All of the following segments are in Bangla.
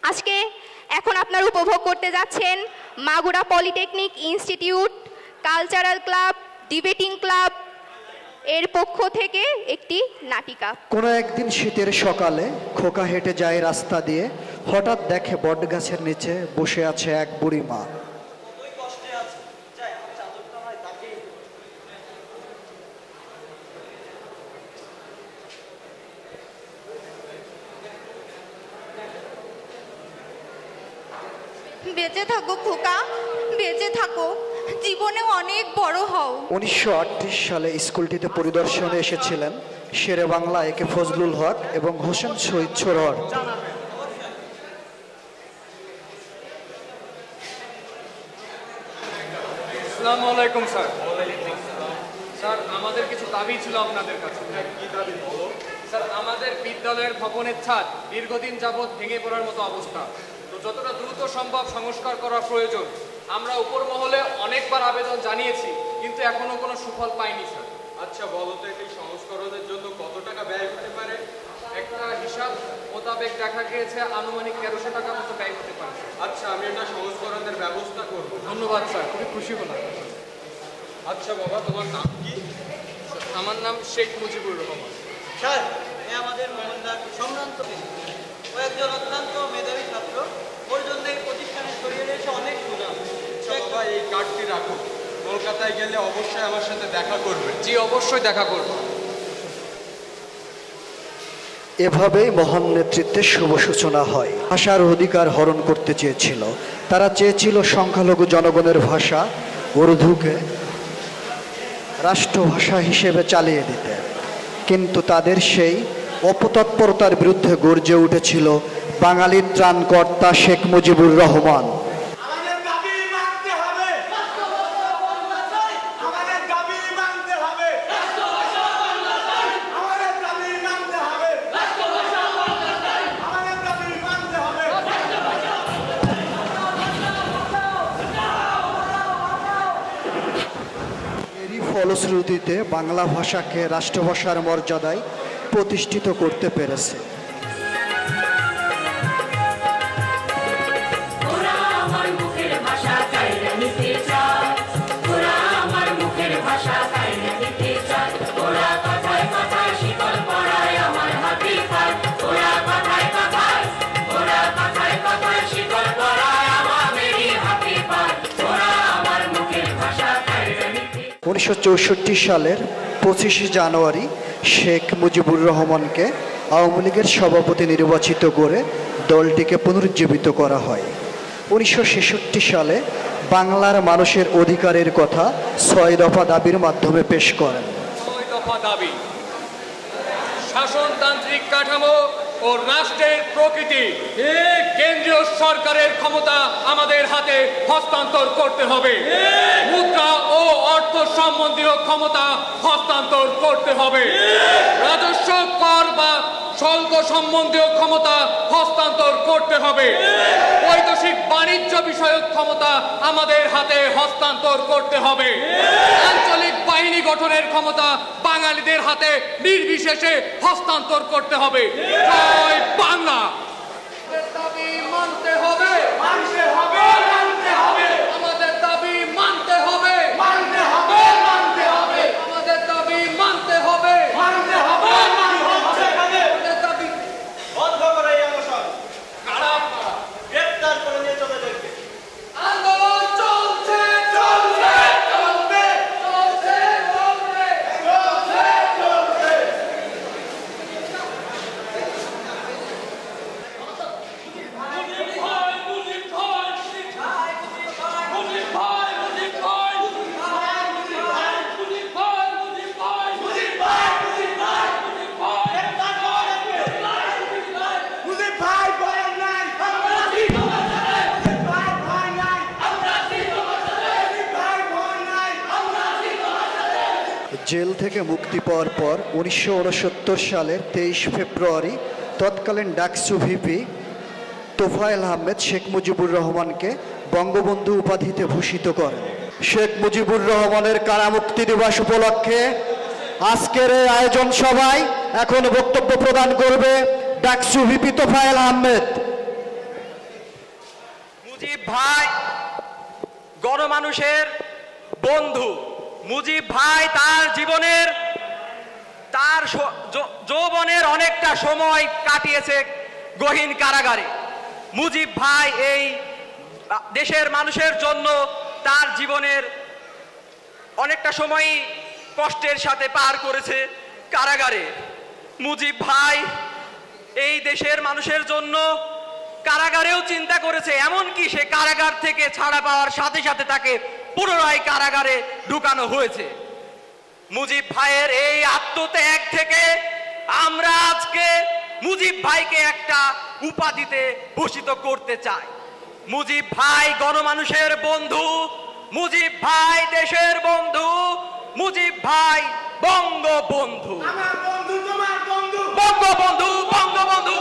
আজকে এখন আপনারা উপভোগ করতে যাচ্ছেন Magura polytechnic institute cultural club debating club এর পক্ষ থেকে একটি নাটিকা। কোনো একদিন শীতের সকালে খোকা হেঁটে যায় রাস্তা দিয়ে, হঠাৎ দেখে বটগাছের নিচে বসে আছে এক বুড়ি মা। বেঁচে থাকো খোকা, বেঁচে থাকো, জীবনে অনেক বড় হও। 1938 সালে স্কুলটিতে পরিদর্শনে এসেছিলেন শেরে বাংলা একে ফজলুল হক এবং হোসেন শহীদ সোহরাওয়ার্দী। আসসালামু আলাইকুম স্যার। স্যার, আমাদের কিছু দাবি ছিল আপনাদের কাছে। কি দাবি বলো? স্যার, আমাদের বিদ্যালয়ের ভবনের ছাদ দীর্ঘদিন যাবৎ ভেঙে পড়ার মতো অবস্থা, তো যতটা দ্রুত সম্ভব সংস্কার করা প্রয়োজন। আমরা উপর মহলে অনেকবার আবেদন জানিয়েছি, কিন্তু এখনো কোনো সুফল পাইনি স্যার। আচ্ছা বলো তো, এই সংস্করণের জন্য কত টাকা ব্যয় হতে পারে? একটা হিসাব মোতাবেক দেখা গিয়েছে আনুমানিক 1300 টাকা মতো ব্যয় হতে পারে। আচ্ছা, আমি এটা সংস্করণের ব্যবস্থা করব। ধন্যবাদ স্যার, খুবই খুশি হলাম। আচ্ছা বাবা, তোমার নাম কি? আমার নাম শেখ মুজিবুর রহমান। স্যার, এ আমাদের মহল্লার সম্ভ্রান্ত ব্যক্তি, ও একজন অত্যন্ত মেধাবী ছাত্র। ওর জন্য এই প্রতিষ্ঠানে ছড়িয়ে রয়েছে অনেক সুনাম। আচ্ছা বাবা, এই কার্ডটি রাখো, কলকাতায় গেলে অবশ্যই আমার সাথে দেখা করবে। জি, অবশ্যই দেখা করব। এভাবেই মহান নেতৃত্বের শুভ সূচনা হয়। ভাষার অধিকার হরণ করতে চেয়েছিল তারা, চেয়েছিল সংখ্যালঘু জনগণের ভাষা উর্দুকে রাষ্ট্রভাষা হিসেবে চালিয়ে দিতে, কিন্তু তাদের সেই অপতৎপরতার বিরুদ্ধে গর্জে উঠেছিল বাঙালির ত্রাণকর্তা শেখ মুজিবুর রহমান। ফলশ্রুতিতে বাংলা ভাষাকে রাষ্ট্রভাষার মর্যাদায় প্রতিষ্ঠিত করতে পেরেছে। উনিশশো 1964 সালের 25শে জানুয়ারি শেখ মুজিবুর রহমানকে আওয়ামী লীগের সভাপতি নির্বাচিত করে দলটিকে পুনরুজ্জীবিত করা হয়। 1966 সালে বাংলার মানুষের অধিকারের কথা 6 দফা দাবির মাধ্যমে পেশ করেন। 6 দফা দাবি: শাসনতান্ত্রিক কাঠামো ও রাষ্ট্রের প্রকৃতি, কেন্দ্রীয় সরকারের ক্ষমতা আমাদের হাতে হস্তান্তর করতে হবে। মুদ্রা ও অর্থ সম্বন্ধীয় ক্ষমতা হস্তান্তর করতে হবে। রাজস্ব কর বা শুল্ক সম্বন্ধীয় ক্ষমতা হস্তান্তর করতে হবে। বৈদেশিক বাণিজ্য বিষয়ক ক্ষমতা আমাদের হাতে হস্তান্তর করতে হবে। আঞ্চলিক বাহিনী গঠনের ক্ষমতা বাঙালিদের হাতে নির্বিশেষে হস্তান্তর করতে হবে। জয় বাংলা। দাবি মানতে হবে, মানতে হবে, মানতে হবে। আমাদের দাবি মানতে হবে, মানতে হবে, মানতে হবে। আমাদের দাবি মানতে হবে, মানতে হবে, মানতে হবে। আমাদের দাবি বন্ধ করে এই অনশন। কারা গ্রেফতার করে নিয়ে চলে যাবে। আন্দোলন চলছে, চলছে, চলবে, চলছে, চলবে, চলছে, চলবে। জেল থেকে মুক্তি পাওয়ার পর 1969 সালের 23 ফেব্রুয়ারি তৎকালীন ডাকসু ভিপি তোফায়েল আহমেদ শেখ মুজিবুর রহমানকে বঙ্গবন্ধু উপাধিতে ভূষিত করেন। শেখ মুজিবুর রহমানের কারামুক্তি দিবস উপলক্ষে আজকের এই আয়োজন সভায় এখন বক্তব্য প্রদান করবে ডাকসু ভিপি তোফায়েল আহমেদ। মুজিব ভাই গণমানুষের বন্ধু। মুজিব ভাই তার জীবনের যৌবনের অনেকটা সময় কাটিয়েছে গহীন কারাগারে। মুজিব ভাই এই দেশের মানুষের জন্য তার জীবনের অনেকটা সময় কষ্টের সাথে পার করেছে কারাগারে। মুজিব ভাই এই দেশের মানুষের জন্য কারাগারেও চিন্তা করেছে, এমনকি সে কারাগার থেকে ছাড়া পাওয়ার সাথে সাথে তাকে পুনরায় কারাগারে ঢুকানো হয়েছে। মুজিব ভাইয়ের এই আত্মত্যাগ থেকে আমরা আজকে মুজিব ভাইকে একটা উপাধিতে ভূষিত করতে চাই। মুজিব ভাই গণমানুষের বন্ধু, মুজিব ভাই দেশের বন্ধু, মুজিব ভাই বঙ্গবন্ধু। বঙ্গবন্ধু বঙ্গবন্ধু বঙ্গবন্ধু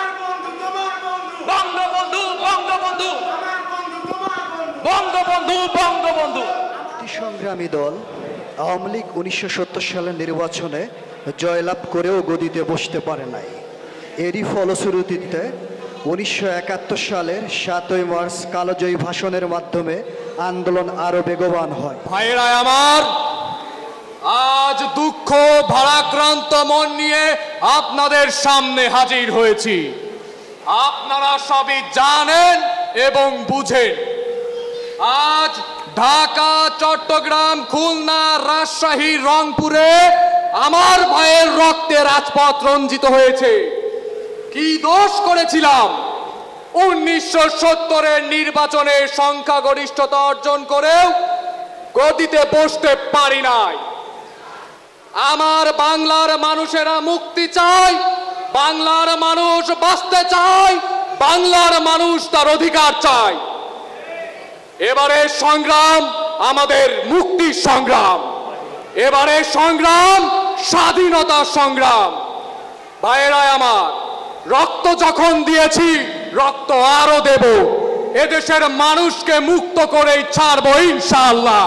বঙ্গবন্ধু বঙ্গবন্ধু বঙ্গবন্ধু। সংগ্রামী দল আওয়ামী লীগ 1970 সালের নির্বাচনে জয়লাভ করেও গদিতে বসতে পারে নাই। এরই ফলশ্রুতিতে 1971 সালের 7ই মার্চ কালোজয়ী ভাষণের মাধ্যমে আন্দোলন আরো বেগবান হয়। ভাইরা আমার, আজ দুঃখ ভারাক্রান্ত মন নিয়ে আপনাদের সামনে হাজির হয়েছি। আপনারা সবই জানেন এবং বুঝেন, আজ ঢাকা, চট্টগ্রাম, খুলনা, রাজশাহী, রংপুরে আমার ভাইয়ের রক্তে রাজপথ রঞ্জিত হয়েছে। কি দোষ করেছিলাম? 1970-এর নির্বাচনে সংখ্যাগরিষ্ঠতা অর্জন করেও গদিতে বসতে পারি নাই। আমার বাংলার মানুষেরা মুক্তি চায়, বাংলার মানুষ বাঁচতে চায়, বাংলার মানুষ তার অধিকার চায়। এবারে সংগ্রাম আমাদের মুক্তির সংগ্রাম, এবারে সংগ্রাম স্বাধীনতার সংগ্রাম। ভাইয়েরা আমার, রক্ত যখন দিয়েছি রক্ত আরো দেব। এদেশের মানুষকে মুক্ত করেই ছাড়বো ইনশাআল্লাহ।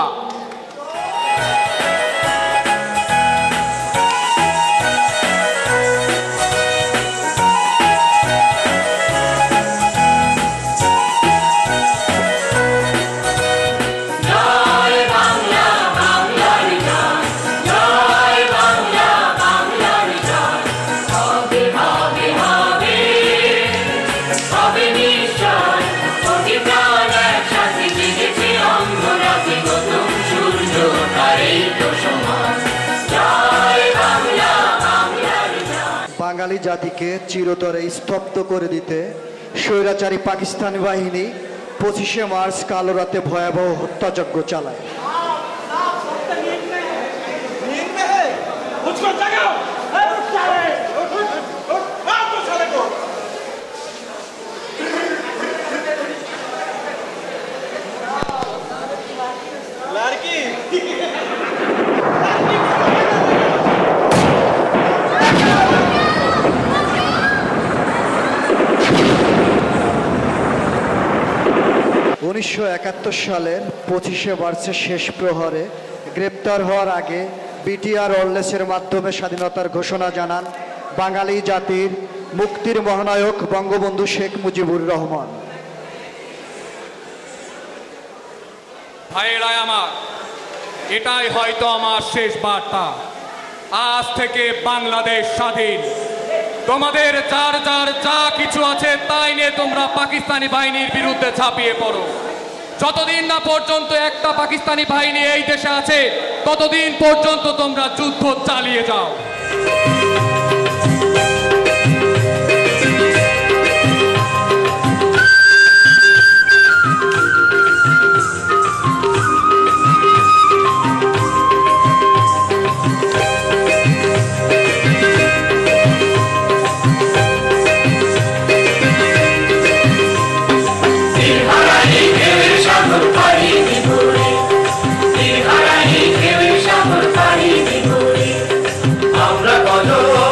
বাঙালি জাতিকে চিরতরে স্তব্ধ করে দিতে স্বৈরাচারী পাকিস্তানি বাহিনী 25শে মার্চ কালো রাতে ভয়াবহ হত্যাযজ্ঞ চালায়। লড়কি 1971 সালের 25শে মার্চের শেষ প্রহরে গ্রেপ্তার হওয়ার আগে বিটিআর ওয়ারলেসের মাধ্যমে স্বাধীনতার ঘোষণা জানান বাঙালি জাতির মুক্তির মহানায়ক বঙ্গবন্ধু শেখ মুজিবুর রহমান। ভাইয়েরা আমার, এটাই হয়তো আমার শেষ বার্তা। আজ থেকে বাংলাদেশ স্বাধীন। তোমাদের যার যার যা কিছু আছে তাই নিয়ে তোমরা পাকিস্তানি বাহিনীর বিরুদ্ধে ঝাঁপিয়ে পড়ো। যতদিন না পর্যন্ত একটা পাকিস্তানি বাহিনী এই দেশে আছে ততদিন পর্যন্ত তোমরা যুদ্ধ চালিয়ে যাও। আমরা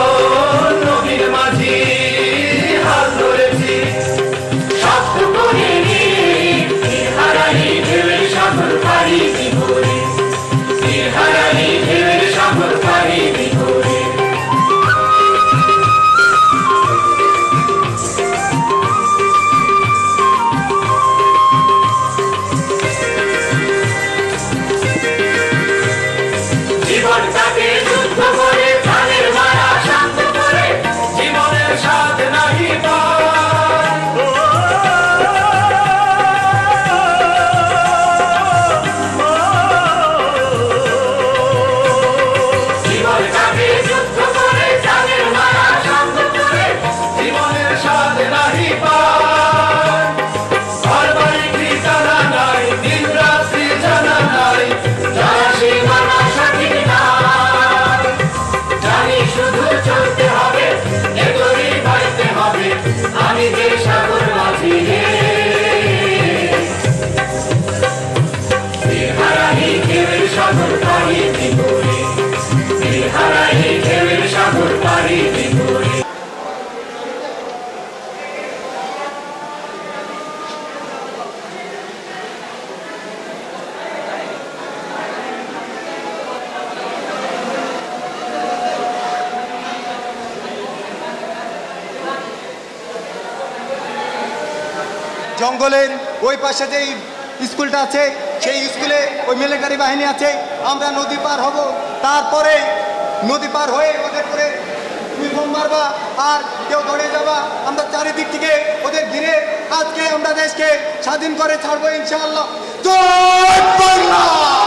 জঙ্গলের ওই পাশে যেই স্কুলটা আছে সেই স্কুলে ওই মিলিটারি বাহিনী আছে। আমরা নদী পার হব, তারপরে নদী পার হয়ে ওদের করে তুমি বোম মারবা আর কেউ দৌড়ে যাবা। আমরা চারিদিক থেকে ওদের ঘিরে আজকে আমরা দেশকে স্বাধীন করে ছাড়বো ইনশাআল্লাহ। জয় বাংলা,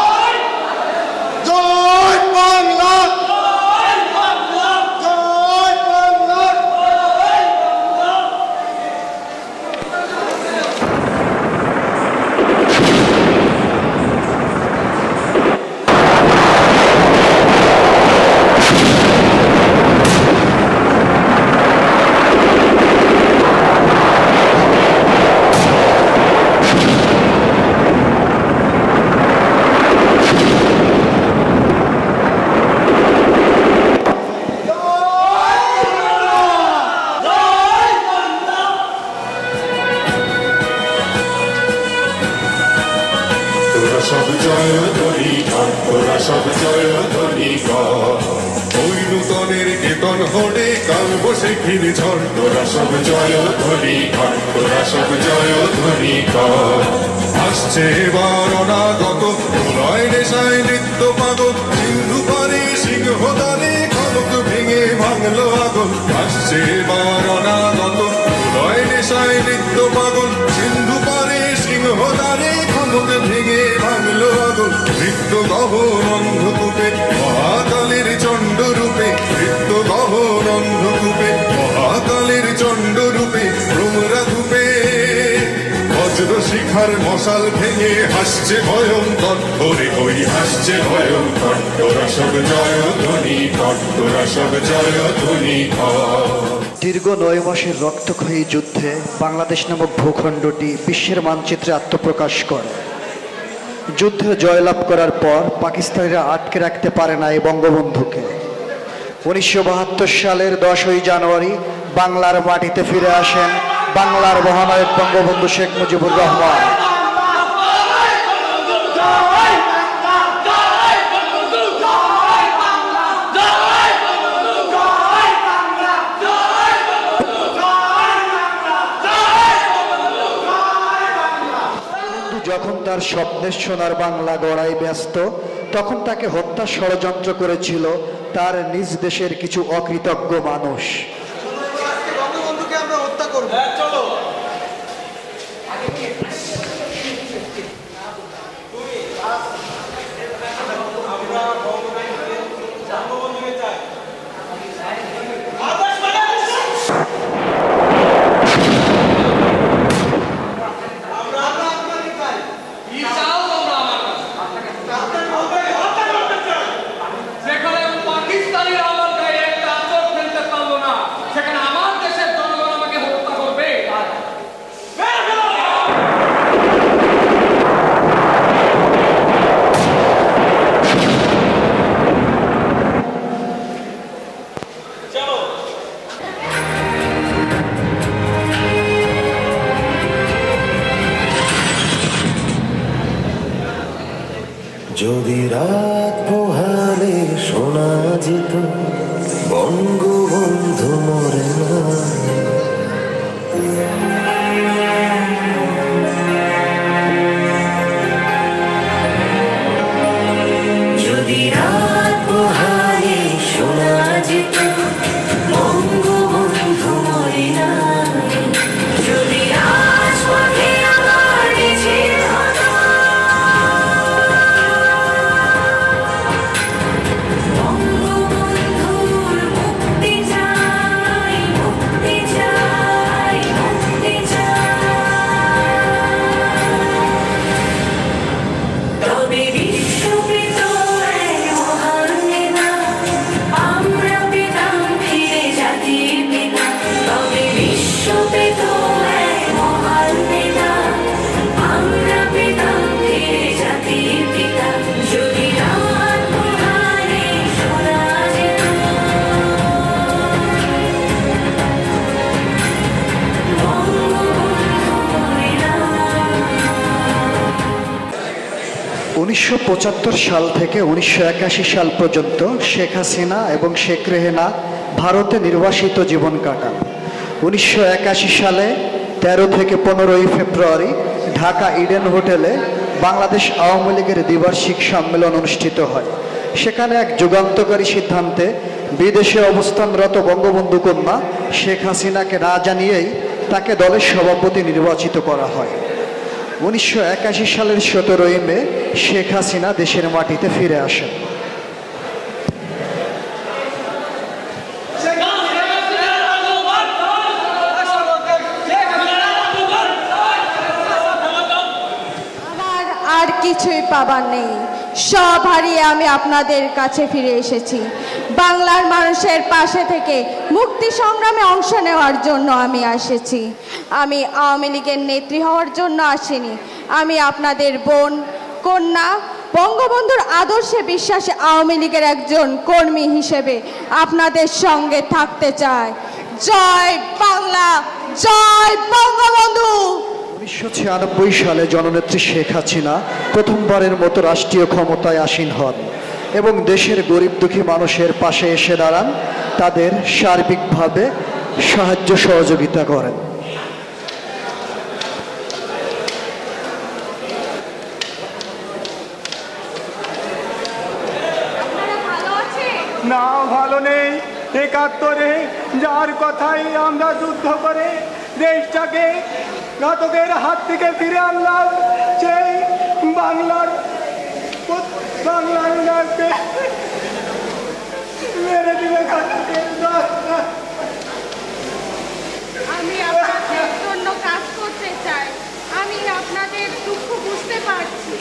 জয় বাংলা, জয় বাংলা। সব জয় ধ্বনি কর, তোরা সব জয় ধ্বনি কর। ওই নূতনের কেতন হলে কাল বসে ঘিরে ঝড়। তোরা সব জয় ধ্বনি কর, তোরা সব জয় ধ্বনি কর। আসছে এবার অনাগত প্রলয় নেশায় নৃত্য পাগল। সিন্ধু পারে সিংহদানে খলক ভেঙে ভাঙলো আগল। আসছে এবার অনাগত প্রলয় নেশায় নৃত্য পাগল। সিন্ধু পারে সিংহদানে খলক ভেঙে ভাঙলো আগল। নৃত্য গহন অন্ধকূপে মহাকালের চণ্ড রূপে। নৃত্য গহন অন্ধকূপে মহাকালের চণ্ড রূপে। ভ্রমরা ধূপে বজ্র শিখার মশাল ভেঙে হাসছে ভয়ঙ্কর। ওরে ওই হাসছে ভয়ঙ্কর। তোরা সব জয় ধ্বনি কর, তোরা সব জয় ধ্বনি কর। দীর্ঘ 9 মাসের রক্তক্ষয়ী যুদ্ধে বাংলাদেশ নামক ভূখণ্ডটি বিশ্বের মানচিত্রে আত্মপ্রকাশ করে। যুদ্ধে জয়লাভ করার পর পাকিস্তানিরা আটকে রাখতে পারে না এই বঙ্গবন্ধুকে। 1972 সালের 10ই জানুয়ারি বাংলার মাটিতে ফিরে আসেন বাংলার মহানায়ক বঙ্গবন্ধু শেখ মুজিবুর রহমান। যখন তার স্বপ্নের সোনার বাংলা গড়ায় ব্যস্ত, তখন তাকে হত্যা ষড়যন্ত্র করেছিল তার নিজ দেশের কিছু অকৃতজ্ঞ মানুষ। বঙ্গবন্ধুকে আমরা হত্যা করবো। চলো সেখানে আমার দেশের জনগণ আমাকে হত্যা করবে। যদি রাত পোহালে শোনা যেত বঙ্গবন্ধু মরে না। যদি রাত পোহালে শোনা যেত বঙ্গবন্ধু মরে না। যদি রাজপথে আমার মিছিল হতো বঙ্গবন্ধুর মুক্তি চাই, মুক্তি চাই, মুক্তি চাই। তবে বিশ্ব পেত এক মহান নেতা, আমরা পেতাম ফিরে জাতির পিতা। তবে বিশ্ব পেত এক মহান নেতা, আমরা পেতাম ফিরে জাতির পিতা। যদি রাত পোহালে শোনা যেত বঙ্গবন্ধু মরে না। 1975 সাল থেকে 1981 সাল পর্যন্ত শেখ হাসিনা এবং শেখ রেহানা ভারতে নির্বাসিত জীবন কাটান। 1981 সালে 13 থেকে 15 ফেব্রুয়ারি ঢাকা ইডেন হোটেলে বাংলাদেশ আওয়ামী লীগের দ্বিবার্ষিক সম্মেলন অনুষ্ঠিত হয়। সেখানে এক যুগান্তকারী সিদ্ধান্তে বিদেশে অবস্থানরত বঙ্গবন্ধু কন্যা শেখ হাসিনাকে না জানিয়েই তাকে দলের সভাপতি নির্বাচিত করা হয়। 1981 সালের 17 মে শেখ হাসিনা দেশের মাটিতে ফিরে আসেন। আর কিছুই পাবার নেই, সব হারিয়ে আমি আপনাদের কাছে ফিরে এসেছি। বাংলার মানুষের পাশে থেকে মুক্তি সংগ্রামে অংশ নেওয়ার জন্য আমি এসেছি। আমি আওয়ামী লীগের নেত্রী হওয়ার জন্য আসিনি। আমি আপনাদের বোন, কন্যা, বঙ্গবন্ধুর আদর্শে বিশ্বাসে আওয়ামী লীগের একজন কর্মী হিসেবে আপনাদের সঙ্গে থাকতে চাই। জয় বাংলা, জয় বঙ্গবন্ধু। 1996 সালে জননেত্রী শেখ হাসিনা প্রথমবারের মতো রাষ্ট্রীয় ক্ষমতায় আসীন হন এবং দেশের গরিব দুঃখী মানুষের পাশে এসে দাঁড়ান, তাদের সার্বিকভাবে সাহায্য সহযোগিতা করেন। না, ভালো নেই। 71-এ যার কথাই আমরা যুদ্ধ করে দেশটাকে ঘাতকের হাত থেকে ফিরে আনলাম, সেই বাংলার মেরে দিবে ঘাতকের। আমি আপনাদের জন্য কাজ করতে চাই। আমি আপনাদের দুঃখ বুঝতে পারছি।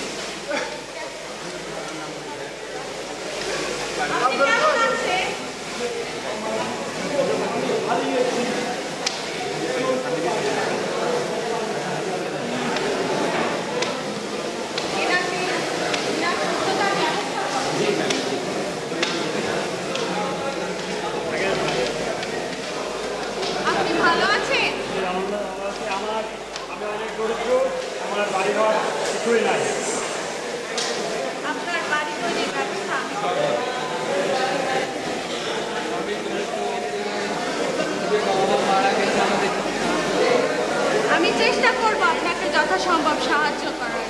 আপনি ভালো আছেন? আমি অনেক দরিদ্র, আমার বাড়ি ঘর কিছুই নাই। আপনার বাড়ি তৈরির ব্যবস্থা আমি চেষ্টা করব আপনাকে যথাসম্ভব সাহায্য করার।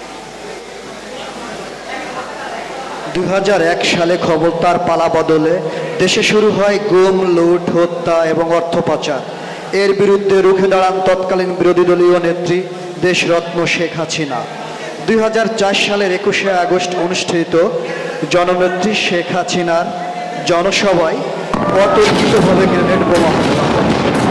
2001 সালে ক্ষমতার পালা বদলে দেশে শুরু হয় গুম, লুট, হত্যা এবং অর্থ পাচার। এর বিরুদ্ধে রুখে দাঁড়ান তৎকালীন বিরোধী দলীয় নেত্রী দেশরত্ন শেখ হাসিনা। 2004 সালের 21শে আগস্ট অনুষ্ঠিত জননেত্রী শেখ হাসিনার জনসভায় অতর্কিতভাবে গ্রেনেড বোমা হামলা হয়।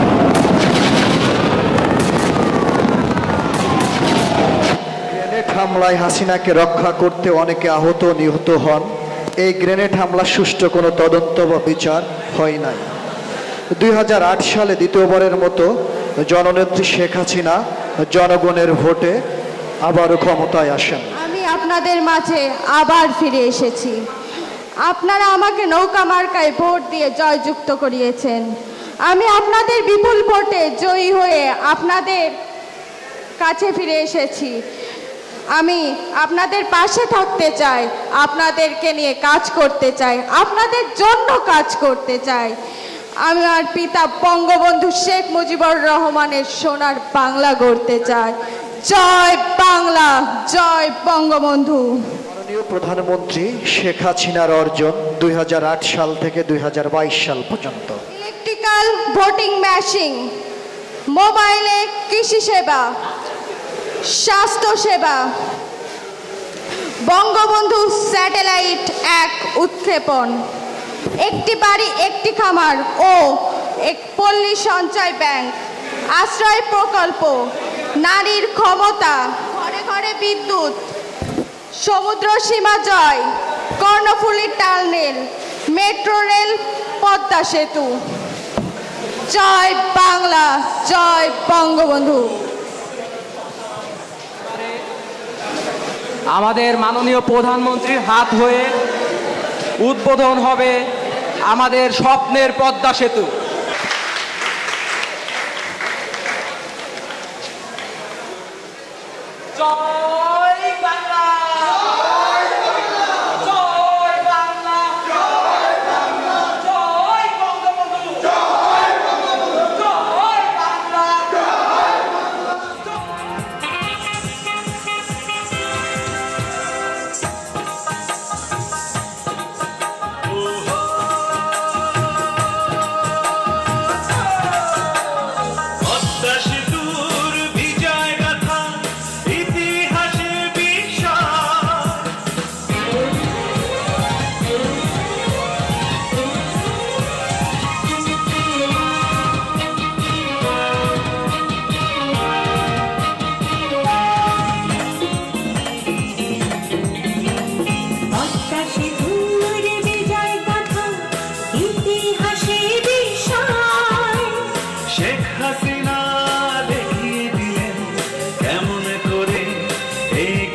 গ্রেনেড হামলায় হাসিনাকে রক্ষা করতে অনেকে আহত নিহত হন। এই গ্রেনেড হামলার সুষ্ঠু কোনো তদন্ত বা বিচার হয় নাই। 2008 সালে দ্বিতীয়বারের মতো জননেত্রী শেখ হাসিনা জনগণের ভোটে আবারও ক্ষমতায় আসেন। আমি আপনাদের মাঝে আবার ফিরে এসেছি। আপনারা আমাকে নৌকা মার্কায় ভোট দিয়ে জয়যুক্ত করিয়েছেন। আমি আপনাদের বিপুল ভোটে জয়ী হয়ে আপনাদের কাছে ফিরে এসেছি। আমি আপনাদের পাশে থাকতে চাই, আপনাদেরকে নিয়ে কাজ করতে চাই, আপনাদের জন্য কাজ করতে চাই। আমার পিতা বঙ্গবন্ধু শেখ মুজিবুর রহমানের সোনার বাংলা গড়তে চাই। জয় বাংলা, জয় বঙ্গবন্ধু। মাননীয় প্রধানমন্ত্রী শেখ হাসিনার অর্জন 2008 সাল থেকে 2022 সাল পর্যন্ত ইলেকট্রিক্যাল ভোটিং মেশিন, মোবাইলে কৃষি সেবা, স্বাস্থ্য সেবা, বঙ্গবন্ধু স্যাটেলাইট 1 উৎক্ষেপণ, একটি বাড়ি একটি খামার ও এক পল্লী সঞ্চয় ব্যাংক, আশ্রয় প্রকল্প, নারীর ক্ষমতা, ঘরে ঘরে বিদ্যুৎ, সমুদ্র সীমা জয়, Karnaphuli tunnel, metro rail, Padma সেতু। জয় বাংলা, জয় বঙ্গবন্ধু। আমাদের মাননীয় প্রধানমন্ত্রীর হাত হয়ে উদ্বোধন হবে আমাদের স্বপ্নের পদ্মা সেতু। জয় বাংলা, জয় বাংলা, জয় বাংলা, জয় বঙ্গবন্ধু, জয় বঙ্গবন্ধু, জয় বাংলা, জয় বাংলা, এই